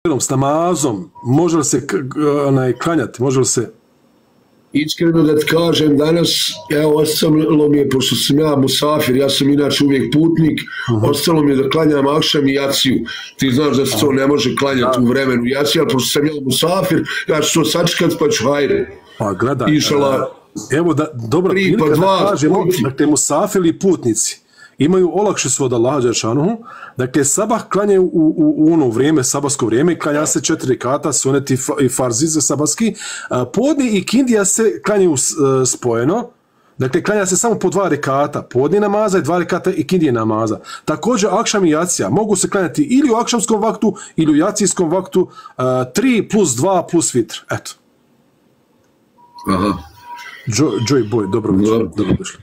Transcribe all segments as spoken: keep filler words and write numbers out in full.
s namazom, može li se klanjati, može li se... Iskreno da ti kažem, danas, evo, ostalo mi je, pošto sam ja musafir, ja sam inače uvijek putnik, uh-huh. ostalo mi je da klanjam akšam i jaciju. Ti znaš da se to ne može klanjati uh-huh. u vremenu jaciju, ali pošto sam ja musafir, ja ću to sačekati, pa ću hajde. Pa gledaj, Išala, evo da, dobra tri, prilika pa dva, da kažemo, dakle, musafiri i putnici imaju olakšicu od Allaha dželešanohu, dakle, sabah klanjaju u, u, u ono vrijeme, sabahsko vrijeme, klanja se četiri rekata, sunet i, fa, i farzi za sabahski, podni i kindija se klanjaju spojeno, dakle, klanja se samo po dva rekata, podni namaza i dva rekata i kindije namaza. Također, akšam i jacija mogu se klanjati ili u akšamskom vaktu, ili u jacijskom vaktu, tri plus dva plus vitr, eto. Aha. Joy Boy, dobro večer, dobro došli.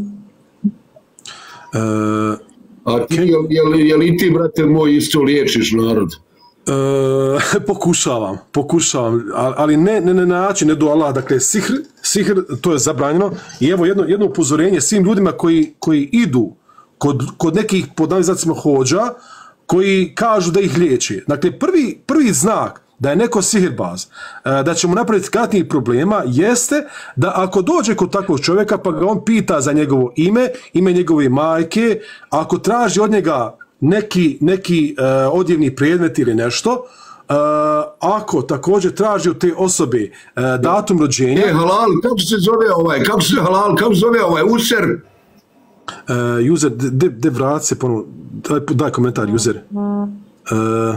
Uh, A ti, je, je, li, je li ti, brate moj, isto liječiš narod? Uh, pokušavam, pokušavam, ali ne, ne, ne način, ne do Allah, dakle, sihr, sihr, to je zabranjeno, i evo jedno, jedno upozorenje svim ljudima koji, koji idu kod, kod nekih, pod navizacima, hođa, koji kažu da ih liječi. Dakle, prvi, prvi znak da je neko sihirbaz, da će mu napraviti katnih problema, jeste da ako dođe kod takvog čovjeka pa ga on pita za njegovo ime, ime njegove majke, ako traži od njega neki, neki uh, odjevni predmet ili nešto, uh, ako također traži od te osobe uh, datum rođenja... E, halal, kako se zove ovaj, kako se halal, kako se zove ovaj, user? Uh, user, de, de vrat se ponovno, daj, daj komentar, user. Uh,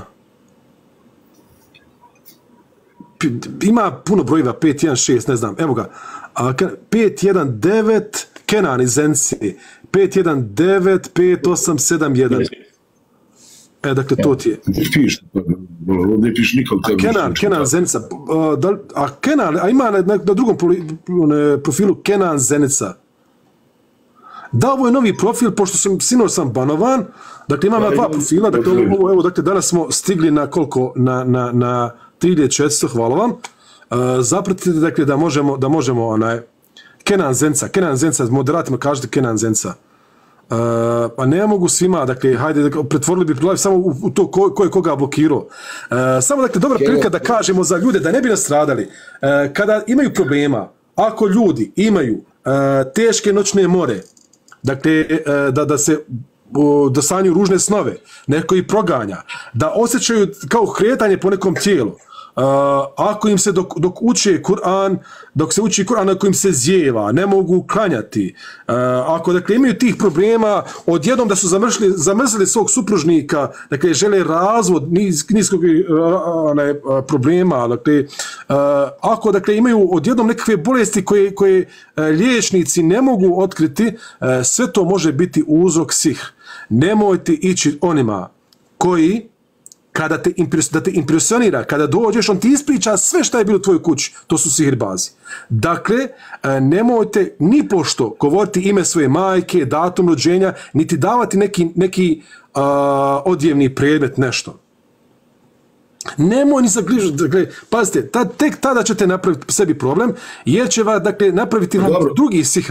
ima puno brojeva, pet jedan šest, ne znam, evo ga, pet jedan devet, Kenan iz Zenci, pet jedan devet, pet osam sedam jedan. E, dakle, to ti je. Ne piš, ne piš nikog tebi. Kenan, Kenan Zenica, a Kenan, a ima na, na drugom profilu Kenan Zenica. Da, ovo je novi profil, pošto sam, sinoć sam banovan, dakle, imam na dva profila, dakle, ovo, evo, dakle, danas smo stigli na koliko, na, na, na tri hiljade četiristo, hvala vam. Uh, zapratite, dakle, da možemo, da možemo, onaj, Kenan Zenca, Kenan Zenca, moderatima kažete Kenan Zenca. Uh, pa ne mogu svima, dakle, hajde, dakle, pretvorili bi live samo u, u to ko, ko je koga blokirao. Uh, samo, dakle, dobra prilika da kažemo za ljude, da ne bi nastradali. Uh, kada imaju problema, ako ljudi imaju uh, teške noćne more, dakle, uh, da, da se da sanju ružne snove, neko ih proganja, da osjećaju kao kretanje po nekom tijelu. Uh, ako im se dok, dok uče Kur'an, dok se uči Kur'an, ako im se zjeva, ne mogu klanjati, uh, ako dakle imaju tih problema, odjednom da su zamrzli, zamrzli svog supružnika, dakle žele razvod niz, niskog uh, ne, uh, problema, dakle, uh, ako dakle imaju odjednom nekakve bolesti koje, koje uh, liječnici ne mogu otkriti, uh, sve to može biti uzrok sihr. Nemojte ići onima koji kada te, impres, da te impresionira, kada dođeš, on ti ispriča sve što je bilo u tvojoj kući. To su sihirbazi. Dakle, nemojte ni pošto govoriti ime svoje majke, datum rođenja, niti davati neki, neki uh, odjevni predmet, nešto. Nemoj ni zagrižati. Dakle, pazite, ta, tek tada ćete napraviti sebi problem, jer će vas, dakle, napraviti vam drugi sihr.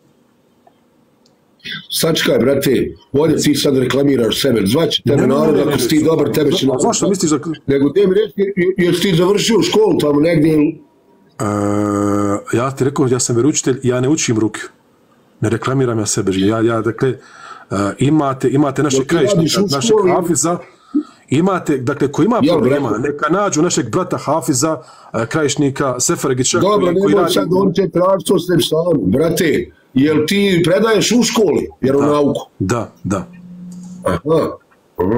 Sačkaj, brate, ovdje ti sad reklamiraš sebe, zvaće tebe narod, ako si ti dobar, tebe će... Zašto misliš da... Nego te mi reći, jesi ti završio školu tamo negdje? Uh, ja ti rekao, ja sam veručitelj, ja ne učim rukiju. Ne reklamiram ja sebe. Ja, ja dakle, uh, imate, imate naše krajišnika, našeg hafiza, imate, dakle, ko ima ja, problema, brate, neka nađu našeg brata hafiza, uh, krajišnika, Seferegića. Dobro, nemoj radi... sad, on će tražiti što ste stanu, brate. Jel ti predaješ u školi, jer u da, nauku? Da, da. Aha. Aha.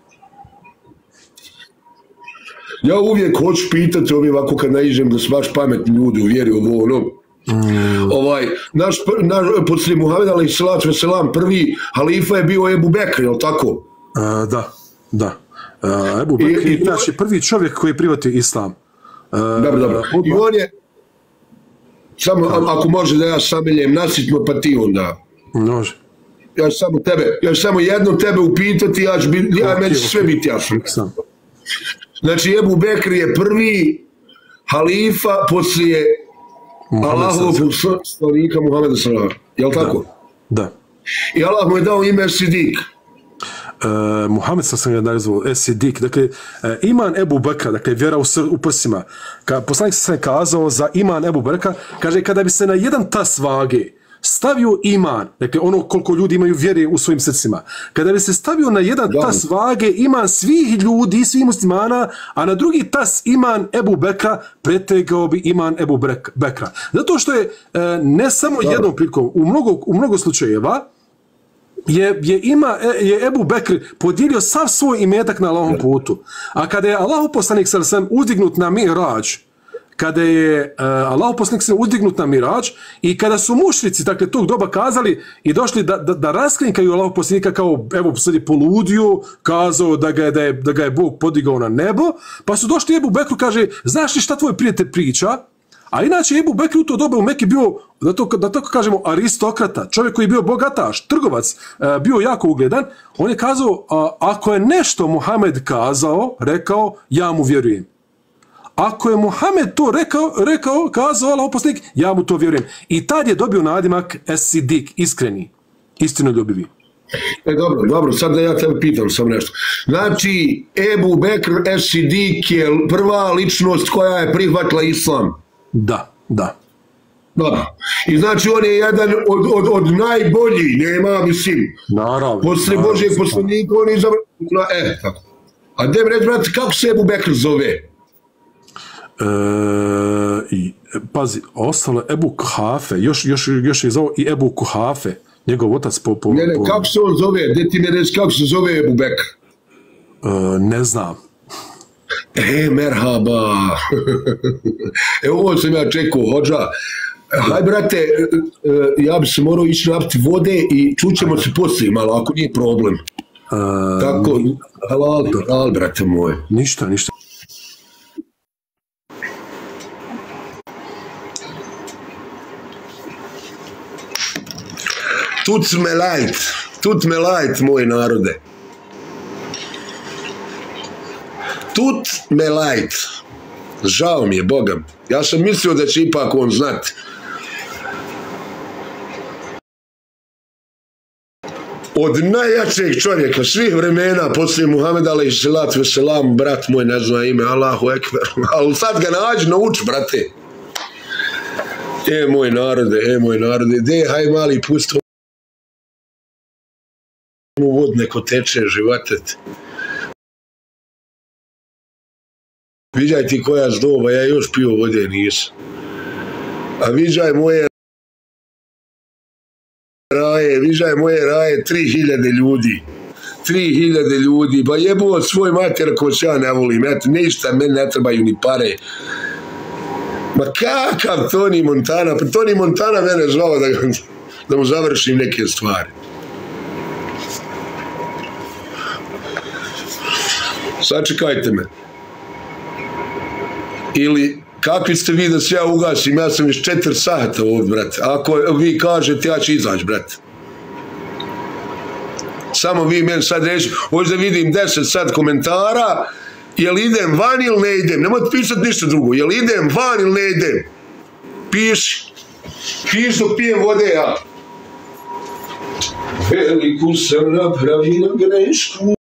Ja uvijek hoću pitati ovi ovako kad naiđem da su baš pametni ljudi u vjeri ovo ono. Mm. Ovaj, naš, naš poslije Muhameda alejhi selatu vesselam prvi halifa je bio Ebu Bekr, je li tako? Uh, da, da. Uh, Ebu Bekr je naš prvi čovjek koji je prihvatio islam. Uh, dobro, dobro. I on je samo ako može da ja sameljem nasitno, pa ti onda. Može. Ja ću samo tebe, ja ću samo jedno tebe upitati, ja ću biti, ja, meni će sve biti jasno. Znači, Ebu Bekr je prvi halifa poslije Allahovog poslanika Muhameda sallallahu alejhi ve sellem. Jel' tako? Da. I Allah mu je dao ime Sidik. Uh, Muhammed sam ga nazvao, Esidik, dakle, uh, iman Ebu Bekra, dakle, vjera u, sr, u prsima. Ka, poslanik sam kazao za iman Ebu Bekra, kaže, kada bi se na jedan tas vage stavio iman, dakle, ono koliko ljudi imaju vjere u svojim srcima, kada bi se stavio na jedan da. tas vage iman svih ljudi, svih muslimana, a na drugi tas iman Ebu Bekra, pretegao bi iman Ebu Bekra. Zato što je, uh, ne samo da. jednom prilikom, u mnogo, u mnogo slučajeva, je, je, ima, je Ebu Bekr podijelio sav svoj imetak na Allahom putu. A kada je Allahu poslanik sallallahu alejhi ve sellem uzdignut na Mirađ, kada je uh, Allahu poslanik sallallahu alejhi ve sellem uzdignut na Mirađ i kada su mušrici, dakle, tog doba kazali i došli da, da, da raskrinkaju Allahu poslanika kao, evo, sad je poludio, kazao da ga je, da, je, da ga je Bog podigao na nebo, pa su došli Ebu Bekru, kaže, znaš li šta tvoj prijatelj priča? A inače Ebu Bekr u to doba u Meki bio, da, to, da tako kažemo, aristokrata, čovjek koji je bio bogataš, trgovac, bio jako ugledan. On je kazao, a, ako je nešto Muhammed kazao, rekao, ja mu vjerujem. Ako je Muhammed to rekao, rekao kazao, Allahov poslanik, ja mu to vjerujem. I tad je dobio nadimak Es-Sidik, iskreni, istinoljubivi. E, dobro, dobro, sad da ja tebe pitam sam nešto. Znači, Ebu Bekr Es-Sidik je prva ličnost koja je prihvatila islam. Da, da. Da. I znači on je jedan od, od, od najboljih, nema, mislim. Naravno. Posle Božeg poslanika on je završeno. E, tako. A gdje mi reći, brate, kako se Ebu Bekr zove? E, i, pazi, ostalo je Ebu Kuhafe, još, još, još je zvao i Ebu Kuhafe, njegov otac po... po ne, ne, po... kako se on zove? Gdje ti mi reći kako se zove Ebu Bekr? E, ne znam. E, merhaba. Evo ovo sam ja čekao, hođa. Haj, brate, ja bi se morao ići napiti vode i čućemo se poslije malo, ako nije problem. Uh, Tako, halal, halal, brate moje. Ništa, ništa. Tut me lajt, tut me lajt, moj narode. Tut me lajt. Žao mi je, Bogam. Ja sam mislio da će ipak on znati. Od najjačeg čovjeka svih vremena poslije Muhameda alejhi selatu vesselam, brat moj ne zna ime, Allahu ekber. Ali sad ga nađi, nauči, brate. E, moj narode, e, moj narode. De, haj mali, pusti u vod, neko teče, živatet. Viđaj ti koja zdoba, ja još pio vode nisam. A viđaj moje raje, viđaj moje raje, tri hiljade ljudi. Tri hiljade ljudi, ba jebu od svoj mater ko se ja ne volim, eto, ništa, meni ne trebaju ni pare. Ma kakav Tony Montana, pa Tony Montana mene zvao da, da mu završim neke stvari. Sačekajte me. Ili kakvi ste vi da se ja ugasim, ja sam još četiri sata ovdje, brate. Ako vi kažete, ja ću izaći, brate. Samo vi meni sad reći, hoću da vidim deset sad komentara, jel idem van ili ne idem, nemojte pisati ništa drugo, jel idem van ili ne idem. Piši. Piši dok pijem vode, ja. Veliku sam napravila grešku.